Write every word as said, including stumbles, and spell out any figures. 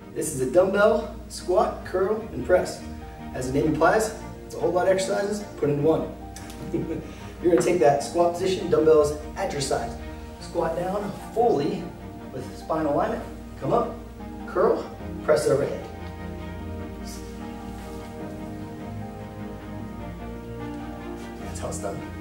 This is a dumbbell squat, curl, and press. As the name implies, it's a whole lot of exercises put into one. You're gonna take that squat position, dumbbells at your sides. Squat down fully with spine alignment. Come up, curl, press overhead. That's how it's done.